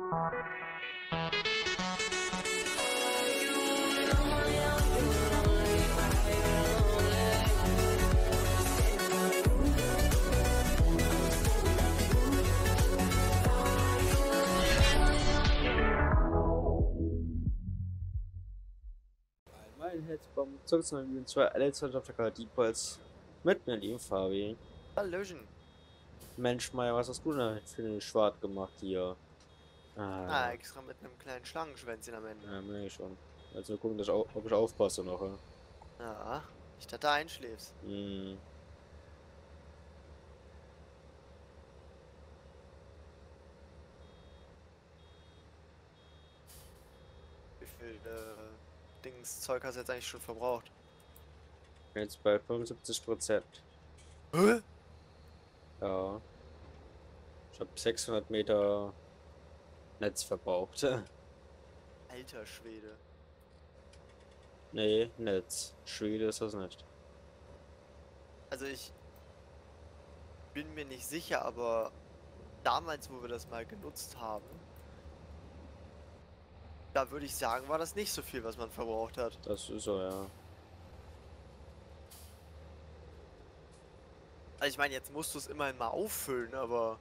Mein Hetzbomb zurück zu meinem 2 Alexa auf der Kaladiepolz mit mir, lieben Fabi. Hallöchen. Mensch, Meier, was hast du denn für den Schwart gemacht hier? Extra mit einem kleinen Schlangenschwänzchen am Ende. Ja, merke ich schon. Also gucken, dass ich ob ich aufpasse noch. Ja. Ja, nicht, dass du einschläfst. Hm. Wie viel Zeug hast du jetzt eigentlich schon verbraucht? Jetzt bei 75%. Hä? Ja. Ich habe 600 Meter Netz verbraucht. Alter Schwede. Nee, Netz. Schwede ist das nicht. Also ich bin mir nicht sicher, aber damals, wo wir das mal genutzt haben, da würde ich sagen, war das nicht so viel, was man verbraucht hat. Das ist so, ja. Also ich meine, jetzt musst du es immerhin mal auffüllen, aber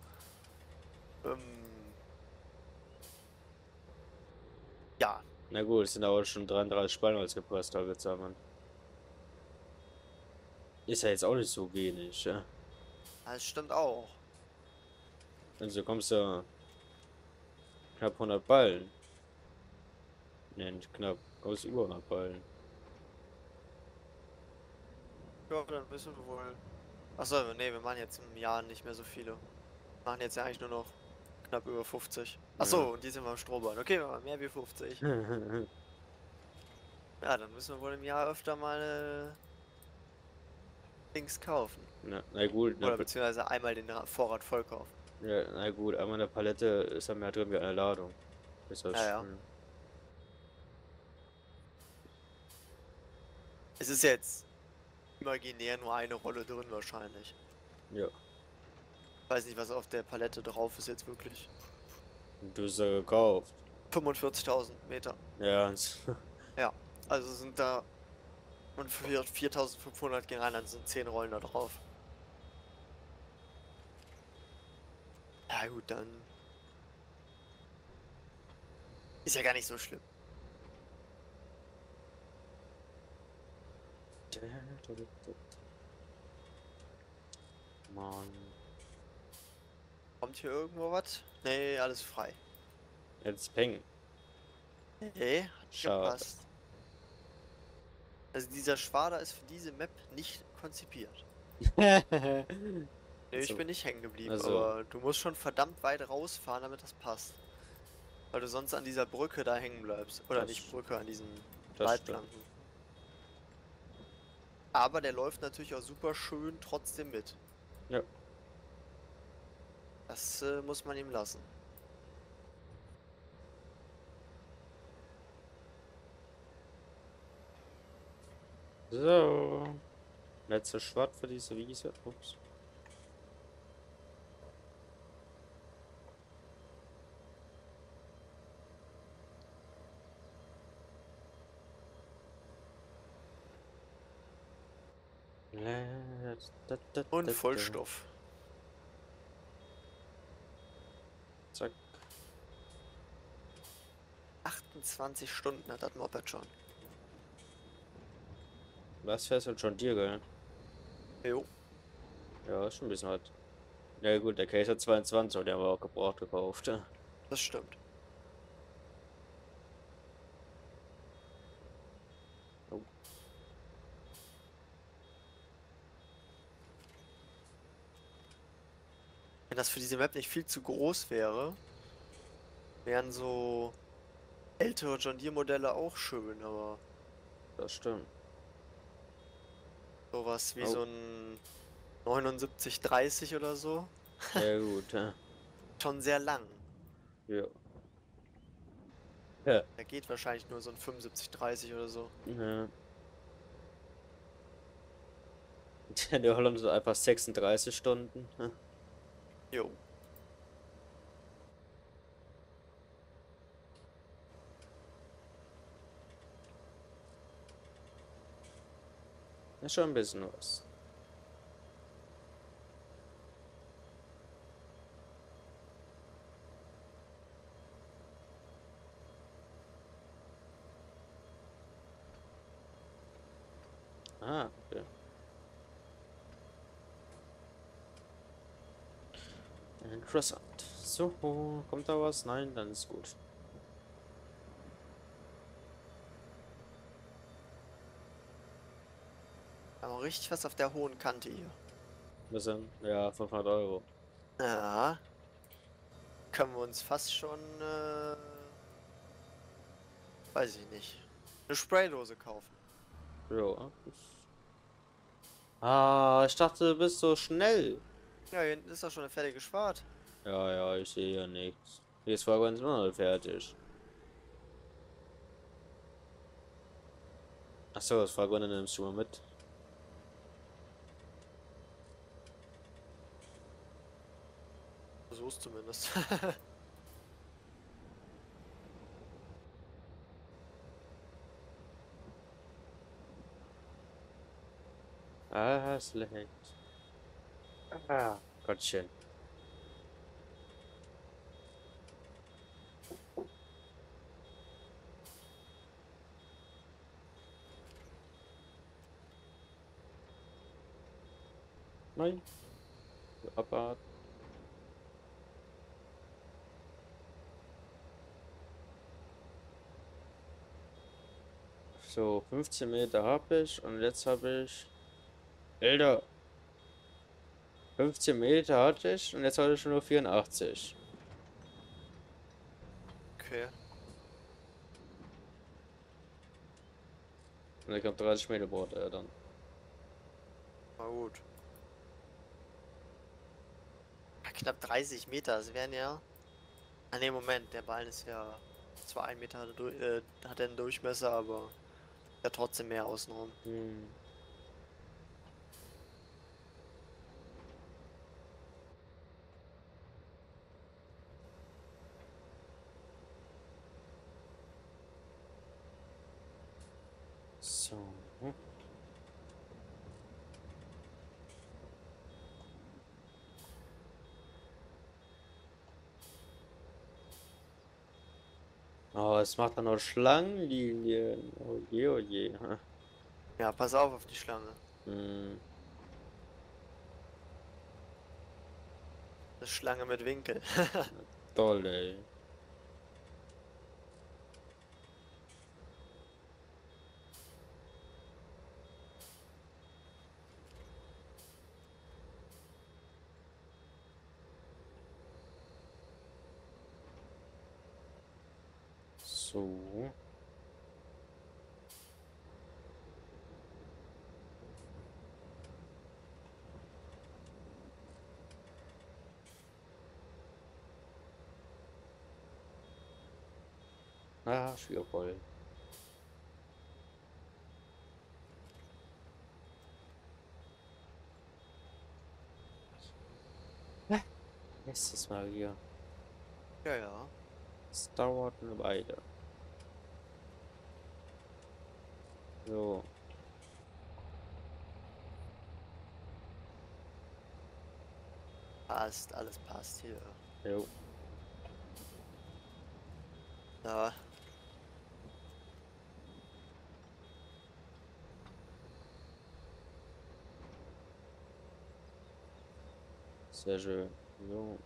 ja, Na gut, es sind aber schon 33 Spannholz gepresst, habe ich zusammen. Ist ja jetzt auch nicht so wenig, ja. das stimmt auch. Also kommst du knapp 100 Ballen. Ne, nicht knapp. Kommst über 100 Ballen. Ja, dann müssen wir wohl. Achso, nee, wir machen jetzt im Jahr nicht mehr so viele. Wir machen jetzt ja eigentlich nur noch knapp über 50. Achso, Ja. und die sind wir am Strohballen. Okay, wir machen mehr wie 50. Ja, dann müssen wir wohl im Jahr öfter mal Dings kaufen. Na gut, Oder beziehungsweise einmal den Vorrat voll kaufen. ja, na gut, einmal in der Palette ist ja mehr drin wie eine Ladung. Ist das Ja. schön. Es ist jetzt imaginär nur eine Rolle drin wahrscheinlich. Ja. Ich weiß nicht, was auf der Palette drauf ist jetzt wirklich. Du hast ja gekauft. 45.000 Meter. Ja. Ja, also sind da und für 4.500 gehen rein, dann sind 10 Rollen da drauf. Ja gut, dann ist ja gar nicht so schlimm. Mann. Kommt hier irgendwo was? Nee, alles frei. Jetzt peng. Nee, hat nicht Schade. gepasst. Also dieser Schwader ist für diese Map nicht konzipiert. Nee, ich Also, bin nicht hängen geblieben, also. aber du musst schon verdammt weit rausfahren, damit das passt. Weil du sonst an dieser Brücke da hängen bleibst. Oder Das- nicht Brücke, an diesen das Leitplanken. Aber der läuft natürlich auch super schön trotzdem mit. Ja. Das muss man ihm lassen. So. Letzter Schwert für diese Wiese. Ups. Und Vollstoff. Zack. 28 Stunden hat das Moped schon. Was fährst du schon dir, gell? Jo. Ja, ist schon ein bisschen hart. Ja gut, der Case hat 22, der haben wir auch gebraucht gekauft. Das stimmt. Oh. Wenn das für diese Map nicht viel zu groß wäre, wären so ältere John Deere Modelle auch schön, aber Das stimmt. sowas wie Oh. so ein 7930 oder so, Ja gut, ja. schon sehr lang. Ja. Ja. Da geht wahrscheinlich nur so ein 7530 oder so. Ja. Der Holland so einfach 36 Stunden. Jo. Ist schon ein bisschen was. Ah, okay. Interessant. So, kommt da was? Nein, dann ist gut. Aber richtig was auf der hohen Kante hier. Wir sind, ja, 500 Euro. Ja, können wir uns fast schon, weiß ich nicht, eine Spraydose kaufen. Ja. Ah, ich dachte, du bist so schnell. Ja, hier hinten ist doch schon eine fertige Schwart. Ja, ja, ich sehe ja nichts. Die ist voll ganz immer noch fertig. Achso, das Frage, nimmst du mal mit. Versuch's zumindest. Ah, es leckt. Ah, Gottchen. Nein. Abwarten. So, 15 Meter habe ich und jetzt habe ich. Alter, 15 Meter hatte ich und jetzt habe ich schon nur 84. Okay. Und ich habe 30 Meter braucht er dann. Na gut. Ja, knapp 30 Meter, das wären ja. Ah ne, Moment, der Ball ist ja zwar 1 Meter hat er einen Durchmesser, aber ja trotzdem mehr außenrum. Hm. So. Oh, es macht dann noch Schlangenlinien. Oh je, oh je. Ja, pass auf die Schlange. Hm. Eine Schlange mit Winkel. Toll, ey. So. Ah, Schwiegervoll. Nächstes Mal hier. Ja, ja. Es dauert eine Weile. So. Passt, alles passt hier. Jo. Ja, Sehr schön. So.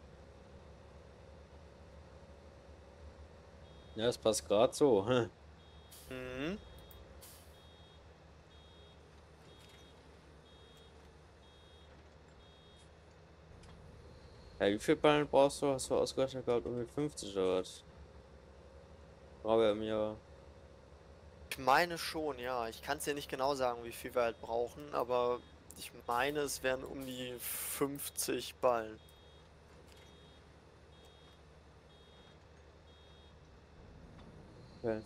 Ja, es passt gerade so. mhm. Ja, wie viel Ballen brauchst du? Hast du ausgerechnet gehabt? Irgendwie 50 oder was? Aber mir. Ich meine schon, ja. Ich kann es dir nicht genau sagen, wie viel wir halt brauchen, aber ich meine, es wären um die 50 Ballen. Okay.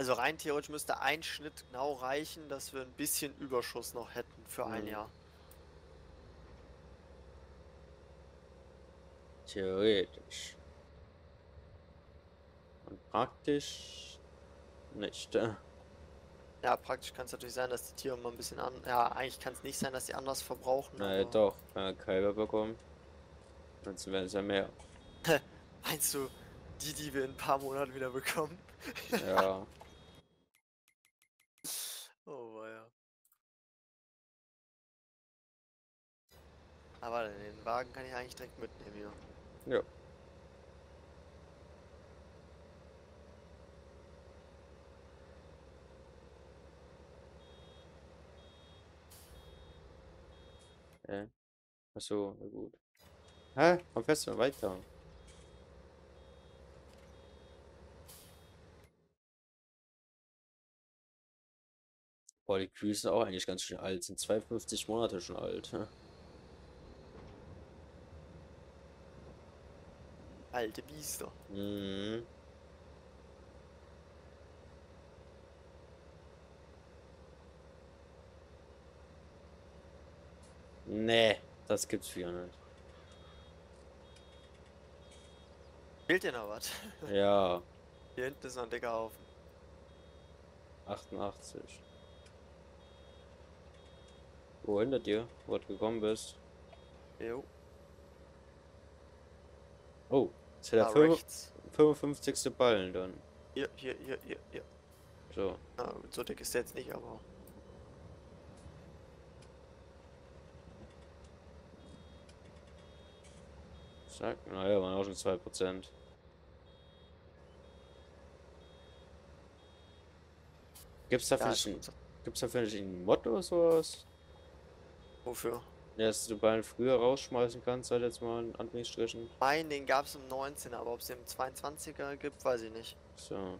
Also rein theoretisch müsste ein Schnitt genau reichen, dass wir ein bisschen Überschuss noch hätten für ein Hm. Jahr. Theoretisch. Und praktisch nicht. Ja, praktisch kann es natürlich sein, dass die Tiere mal ein bisschen an. Ja, eigentlich kann es nicht sein, dass die anders verbrauchen, Naja, aber. doch, wenn wir Kälber bekommen, dann werden es ja mehr. Meinst du, die wir in ein paar Monaten wieder bekommen? Ja, Oh, ja. Aber den Wagen kann ich eigentlich direkt mitnehmen hier. ja. Achso, na gut. Hä? Komm fest, weiter. Boah, die Kühe sind auch eigentlich ganz schön alt. Sind 52 Monate schon alt. Alte Biester. Mhm. Nee, das gibt's für nicht. Fehlt dir noch was? Ja, Hier hinten ist noch ein dicker Haufen. 88. Wo hinter dir, wo du gekommen bist? Jo, Oh, ist ja da der rechts. 55. Ballen dann. Hier. So, Na, so dick ist der jetzt nicht, aber. sag, naja, waren auch schon 2%. Gibt's Ja, dafür ist nicht gut. gibt's dafür nicht ein Mod oder sowas? Wofür? Ja, dass du Ballen früher rausschmeißen kannst, halt jetzt mal in Anführungsstrichen. Nein, den gab es im 19, aber ob es den im 22er gibt, weiß ich nicht. So.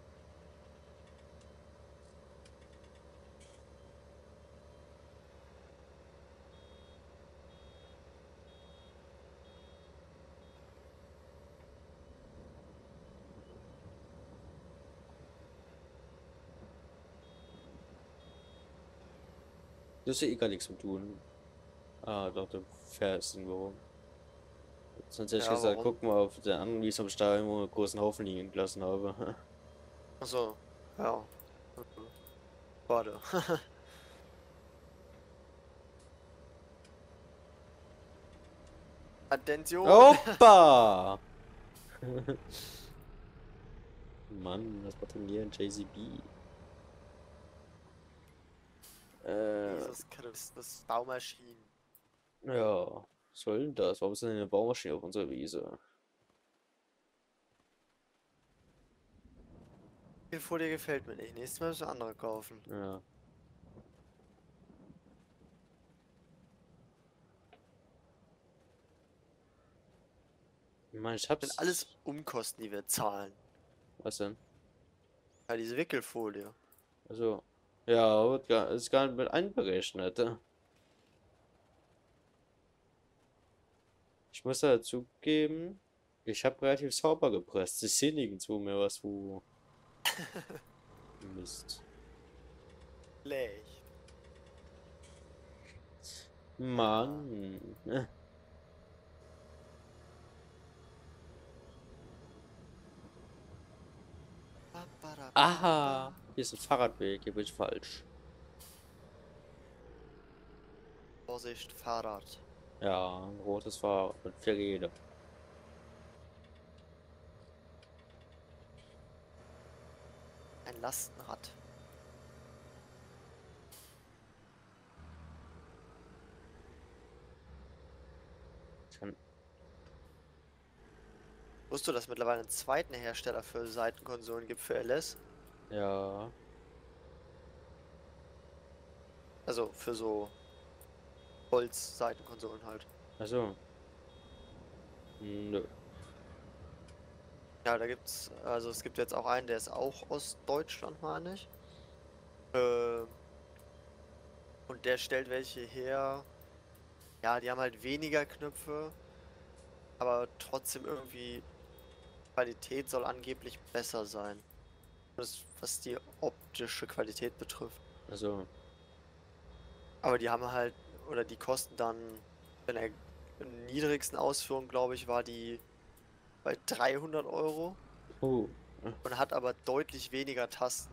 Das ist ja eh gar nichts mit tun. Ah, doch, du fährst irgendwo rum. Sonst hätte ich Ja, gesagt, warum? guck mal auf der anderen Wiese am Stadion, wo ich einen großen Haufen liegen gelassen habe. Achso, ja. Warte. Attention! Opa! Mann, das war trainieren, JCB. Jesus Christus, Baumaschinen. Ja, was soll denn das? Warum ist denn eine Baumaschine auf unserer Wiese? Die Folie gefällt mir nicht. Nächstes Mal müssen wir andere kaufen. Ja. Ich meine, ich Das sind alles hab's. Umkosten, die wir zahlen. Was denn? Ja, diese Wickelfolie. Also, ja, ist gar nicht mit einberechnet. Ich muss ja zugeben, ich habe relativ sauber gepresst. Ich sehe nirgendwo mehr was, wo. Mist. Schlecht. Mann. Aha. Hier ist ein Fahrradweg, hier bin ich falsch. Vorsicht, Fahrrad. Ja, ein rotes Fahrrad mit 4 Rädern. Ein Lastenrad. Ich kann, Wusstest du, dass es mittlerweile einen zweiten Hersteller für Seitenkonsolen gibt für LS? ja. Also für so Holz-Seitenkonsolen halt. Also. Nö. Ja, da gibt's, also es gibt jetzt auch einen, der ist auch aus Deutschland, meine ich. Ähm, und der stellt welche her. Ja, die haben halt weniger Knöpfe, aber trotzdem irgendwie Qualität soll angeblich besser sein. was die optische Qualität betrifft. Also, Aber die haben halt, oder die kosten dann, in der niedrigsten Ausführung, glaube ich, war die bei 300 € oh. und hat aber deutlich weniger Tasten.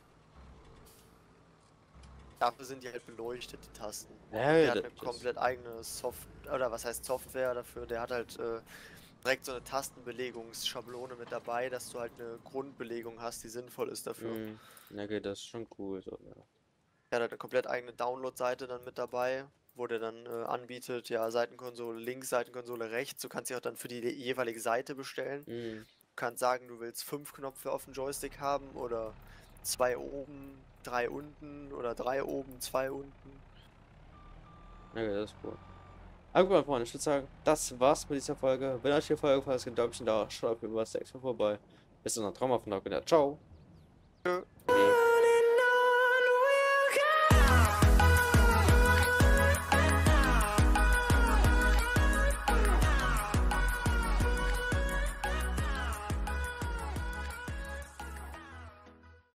Dafür sind die halt beleuchtet, die Tasten. Ja, Der hat das, eine komplett eigene Software, oder was heißt Software dafür? Der hat halt direkt so eine Tastenbelegungsschablone mit dabei, dass du halt eine Grundbelegung hast, die sinnvoll ist dafür. na okay, das ist schon cool, so, ja. Er hat halt eine komplett eigene Download-Seite dann mit dabei, wo der dann anbietet, ja, Seitenkonsole links, Seitenkonsole rechts. Du kannst sie auch dann für die jeweilige Seite bestellen. Mhm. Du kannst sagen, du willst 5 Knöpfe auf dem Joystick haben oder 2 oben, 3 unten oder 3 oben, 2 unten. Okay, das ist cool. Aber gut, meine Freunde, ich würde sagen, das war's mit dieser Folge. Wenn euch die Folge gefallen hat, gebt ein Däumchen da, schaut auf jeden Fall das nächste Mal vorbei. Bis dann, traumhaften Tag, ciao. Tschö.